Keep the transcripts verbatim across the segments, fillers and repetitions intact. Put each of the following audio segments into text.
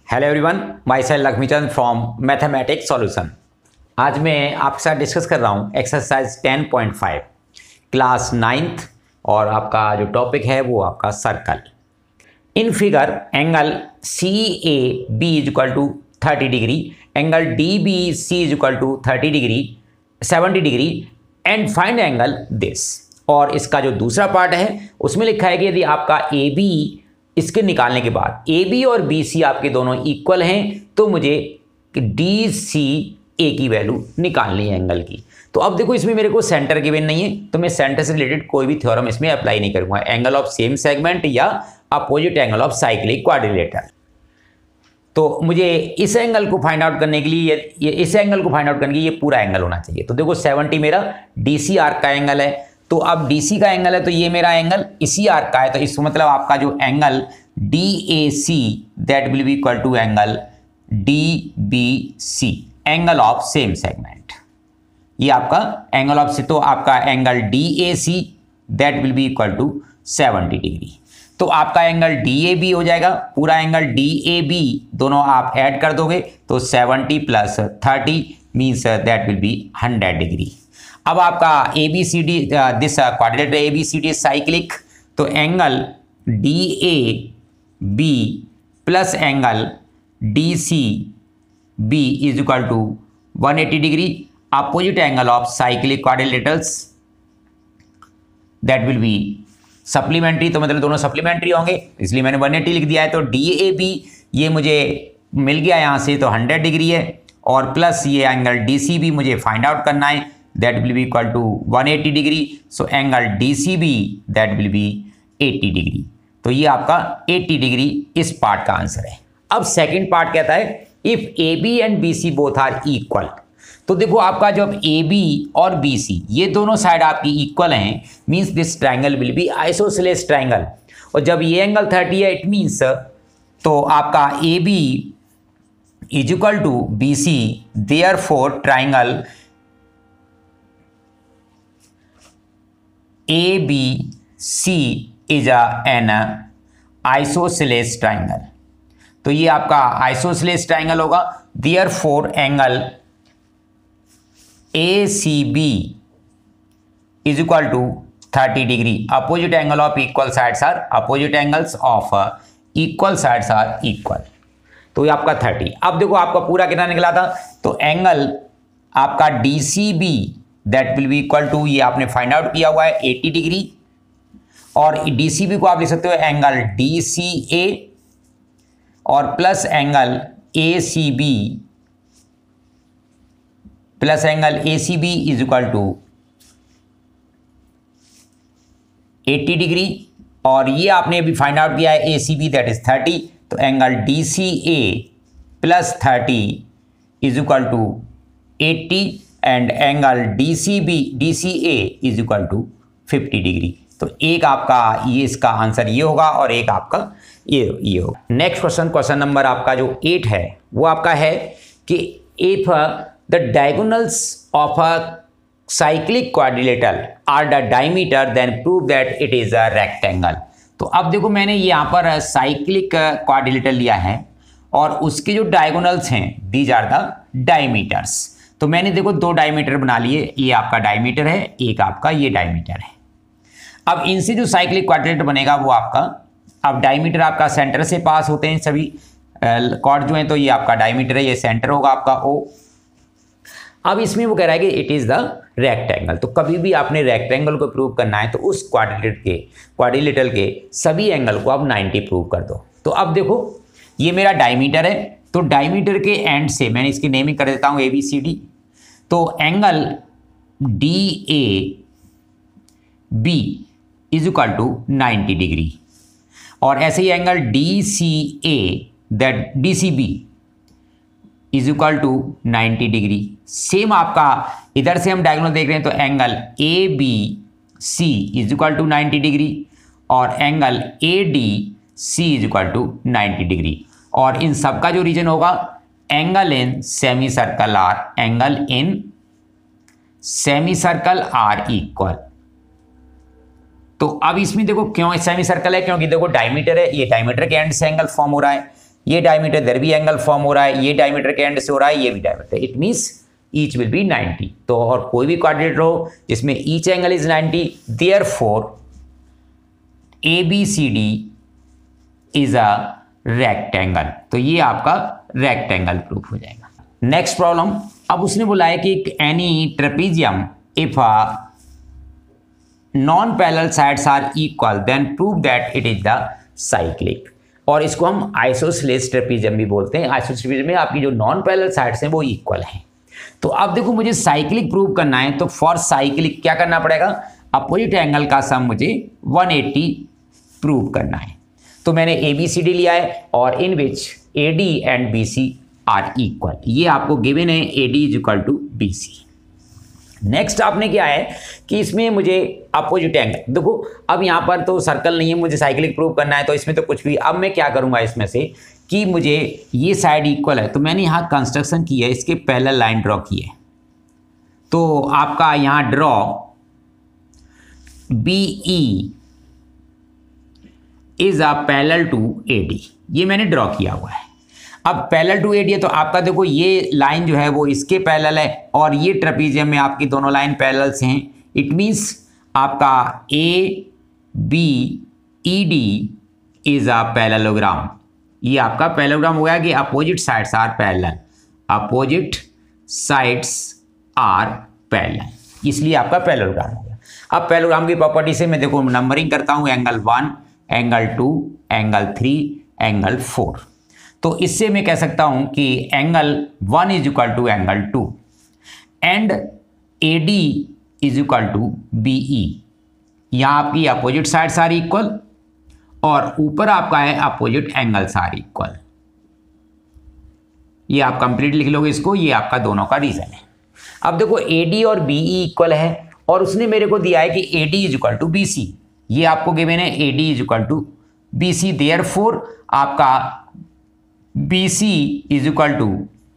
Hello everyone, my self Laxmichand from mathematics solution. आज मैं आपके साथ डिस्कस कर रहा हूँ exercise ten point five class ninth, और आपका जो टॉपिक है वो आपका circle. In figure angle C A B is equal to thirty degree, angle D B C is equal to thirty degree seventy degree and find angle this. और इसका जो दूसरा पार्ट है उसमें लिखा है कि यदि आपका ए बी इसके निकालने के बाद ए बी और बी सी आपके दोनों इक्वल हैं तो मुझे डी सी ए की वैल्यू निकालनी है एंगल की। तो अब देखो, इसमें मेरे को सेंटर गिवन नहीं है तो मैं सेंटर से रिलेटेड कोई भी थ्योरम इसमें अप्लाई नहीं करूंगा। एंगल ऑफ सेम सेगमेंट या opposite angle of cyclic quadrilateral. तो मुझे इस एंगल को फाइंड आउट करने के लिए ये इस एंगल को फाइंड आउट करने के लिए ये पूरा एंगल होना चाहिए। तो देखो सेवेंटी मेरा डी सी आर्क का एंगल है, तो अब डी सी का एंगल है तो ये मेरा एंगल इसी आर्क का है, तो इसका मतलब आपका जो angle D A C that will be equal to angle D B C, angle of same segment. ये आपका एंगल ऑफ सी, तो आपका angle D A C that will be equal to seventy degree. तो आपका angle D A B हो जाएगा, पूरा angle D A B दोनों आप ऐड कर दोगे तो seventy plus thirty means that will be hundred degree. अब आपका A B C D this quadrilateral A B C D cyclic, तो angle D A B plus angle D C B is equal to one eighty degree, opposite angle of cyclic quadrilaterals that will be supplementary, तो मतलब दोनों supplementary होंगे इसलिए मैंने one eighty लिख दिया है। तो डी ए बी ये मुझे मिल गया यहाँ से, तो हंड्रेड डिग्री है, और प्लस ये एंगल डी सी बी मुझे फाइंड आउट करना है that will be equal to one eighty degree. So angle D C B that will be eighty degree. तो ये आपका एटी डिग्री इस पार्ट का आंसर है। अब सेकंड पार्ट कहता है if A B and B C both are equal. तो देखो आपका जब ए बी और बी सी ये दोनों साइड आपकी इक्वल हैं means this triangle will be isosceles triangle. और जब ये एंगल थर्टी है इट मींस तो आपका A B is equal to B C, therefore triangle A B C is an isosceles triangle. तो ये आपका आइसोसेलेस ट्रायंगल होगा, therefore angle A C B is equal to thirty degree, opposite angle of equal sides are opposite angles of equal sides are equal. तो ये आपका thirty. अब देखो आपका पूरा कितना निकला था, तो एंगल आपका D C B that will be equal to, ये आपने फाइंड आउट किया हुआ है एटी डिग्री, और डी सी बी को आप लिख सकते हो एंगल डी सी ए और plus angle A C B plus angle A C B is equal to eighty degree, और ये आपने अभी फाइंड आउट किया है A C B that is thirty, तो angle D C A plus thirty is equal to eighty and angle D C B D C A is equal to fifty degree. तो एक आपका ये इसका answer ये होगा और एक आपका ये ये होगा। नेक्स्ट क्वेश्चन, क्वेश्चन नंबर आपका जो एट है वो आपका है कि if the diagonals of a cyclic quadrilateral are the diameter then prove that it is a rectangle. तो अब देखो मैंने यहाँ पर साइक्लिक क्वाड्रिलेटरल लिया है और उसके जो डायगोनल्स हैं दीज आर द डायमीटर्स। तो मैंने देखो दो डायमीटर बना लिए, ये आपका डायमीटर है, एक आपका ये डायमीटर है। अब इनसे जो साइक्लिक क्वाड्रिलेटरल बनेगा वो आपका, अब डायमीटर आपका सेंटर से पास होते हैं सभी कॉर्ड जो हैं, तो ये आपका डायमीटर है, ये सेंटर होगा आपका ओ। अब इसमें वो कह रहा है कि इट इज़ द रेक्टेंगल। तो कभी भी आपने रेक्टेंगल को प्रूव करना है तो उस क्वाड्रिलेटरल के क्वाड्रिलेटरल के सभी एंगल को आप नाइन्टी प्रूव कर दो। तो अब देखो ये मेरा डायमीटर है, तो डायमीटर के एंड से मैंने इसकी नेमिंग कर देता हूँ ए बी सी डी। तो angle D A B is equal to ninety degree, और ऐसे ही angle D C A that D C B is equal to ninety degree. Same आपका इधर से हम डायगोनल देख रहे हैं तो angle A B C is equal to ninety degree और angle A D C is equal to ninety degree. और इन सब का जो रीजन होगा angle in semi circle are angle in semi circle are equal. तो अब इसमें देखो क्यों सेमी सर्कल है, क्योंकि देखो डायमीटर है, ये डायमीटर के एंड से एंगल फॉर्म हो रहा है, ये डायमीटर इधर भी एंगल फॉर्म हो रहा है, ये डायमीटर के एंड से हो रहा है, ये भी diameter, it means each will be ninety. तो और कोई भी क्वाड्रिलेटरल हो जिसमें each angle is ninety, therefore A B C D is a rectangle. तो ये आपका रेक्टेंगल प्रूफ हो जाएगा। नेक्स्ट प्रॉब्लम, अब उसने बोला है कि any trapezium if a non parallel sides are equal then prove that it is the cyclic. और इसको हम आइसोसेलेस ट्रेपीजियम भी बोलते हैं। आइसोसेलेस ट्रेपीजियम में आपकी जो नॉन पैरेलल साइड्स हैं वो इक्वल हैं। तो अब देखो मुझे साइक्लिक प्रूव करना है, तो फॉर साइक्लिक क्या करना पड़ेगा, अपोजिट एंगल का सम मुझे वन एटी प्रूव करना है। तो मैंने ए बी सी डी लिया है और in which A D and B C are equal. ये आपको गिवन है A D is equal to B C. Next आपने क्या है कि इसमें मुझे अपोजिट एंगल, देखो अब यहाँ पर तो सर्कल नहीं है, मुझे साइक्लिक प्रूव करना है, तो इसमें तो कुछ भी। अब मैं क्या करूँगा इसमें से कि मुझे ये साइड इक्वल है, तो मैंने यहाँ कंस्ट्रक्शन की है, इसके पैरेलल लाइन ड्रॉ की है। तो आपका यहाँ draw B E is a parallel to A D, ये मैंने ड्रॉ किया हुआ है। अब पैरेलल टू ए डी है तो आपका देखो ये लाइन जो है वो इसके पैरेलल है और ये ट्रेपीजियम में आपकी दोनों लाइन पैरेलल से हैं। इट मीन्स आपका A B E D is a parallelogram. ये आपका पैरेललोग्राम हो गया कि opposite sides are parallel, opposite sides are parallel, इसलिए आपका पैरेललोग्राम हो गया। अब पैरेललोग्राम की प्रॉपर्टी से मैं देखो नंबरिंग करता हूँ, angle one, angle two, angle three, angle four. तो इससे मैं कह सकता हूं कि angle one is equal to angle two and A D is equal to B E. यहां आपकी अपोजिट साइड्स आर इक्वल और ऊपर आपका है अपोजिट एंगल्स आर इक्वल। ये आप कंप्लीट लिख लोगे इसको, ये आपका दोनों का रीजन है। अब देखो ए डी और बी ई इक्वल है और उसने मेरे को दिया है कि A D is equal to B C. ये आपको गिवन है A D is equal to B C, therefore आपका B C is equal to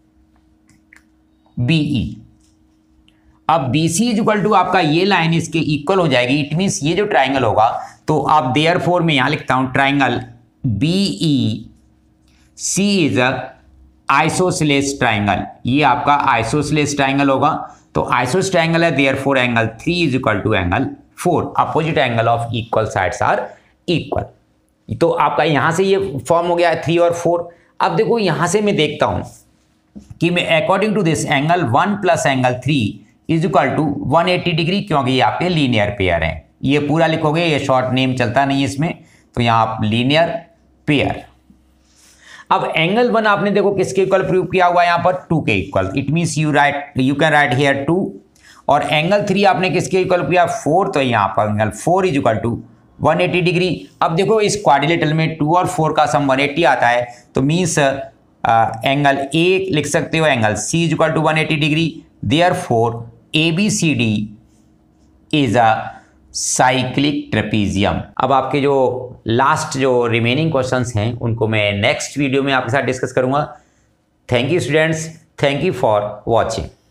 B E. अब B C is equal to आपका ये लाइन इसके इक्वल हो जाएगी। इट मीन्स ये जो ट्राइंगल होगा, तो आप देयरफॉर में यहां लिखता हूं triangle B E C is a isosceles triangle. ये आपका आइसोसेलेस ट्राइंगल होगा। तो आइसोसेलेस ट्राइंगल है, therefore angle three is equal to angle four, opposite angle of equal sides are equal. तो आपका यहां से ये फॉर्म हो गया थ्री और फोर। अब देखो यहां से मैं देखता हूं कि मैं according to this angle one plus angle three is equal to one eighty degree, क्योंकि ये आपके लीनियर पेयर हैं। ये पूरा लिखोगे, ये शॉर्ट नेम चलता नहीं है इसमें, तो यहां आप लीनियर पेयर। अब एंगल वन आपने देखो किसके इक्वल प्रूव किया हुआ है, यहां पर टू के equal. It means you write you can write here two. और एंगल थ्री आपने किसके इक्वल किया, फोर, तो यहां पर angle four is equal to one eighty degree. अब देखो इस क्वाड्रिलेटरल में टू और फोर का सम वन एटी आता है, तो मीन्स एंगल ए लिख सकते हो angle C is equal to one eighty degree. Therefore A B C D is a cyclic trapezium. अब आपके जो लास्ट जो रिमेनिंग क्वेश्चंस हैं उनको मैं नेक्स्ट वीडियो में आपके साथ डिस्कस करूंगा। Thank you students, thank you for watching.